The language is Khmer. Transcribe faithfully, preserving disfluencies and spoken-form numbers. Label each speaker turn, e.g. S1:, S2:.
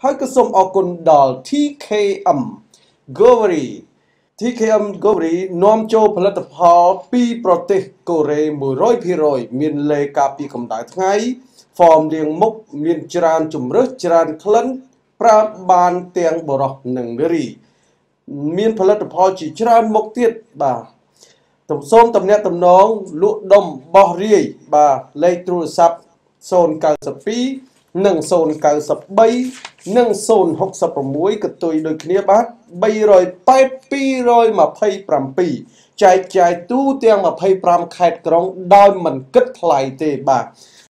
S1: ហើយក៏សូមអរគុណដល់ ที เค เอ็ม Govery ที เค เอ็ม Govery នាំចូលផលិតផលពីប្រទេសកូរ៉េ មួយរយភាគរយ មានលេការពារកម្ដៅថ្ងៃ form លាងមុខ មានច្រើនជម្រើស ច្រើនក្លិន ប្រើបានទាំងបុរសនិងនារី មានផលិតផលជាច្រើនមុខទៀតបាទសូមតំណាក់តំណងលក់ដុំបោះរាយបាទលេខទូរស័ព្ទ ศูนย์ เก้า สอง និង ศูนย์ เก้า สาม និង ศูนย์ หก หก កតុយដូចគ្នាបាទ បីរយแปด ពីររយยี่สิบเจ็ด ចែកចាយទូទាំងยี่สิบห้าខេត្តក្រុងដោយមិនគិតថ្លៃទេបាទ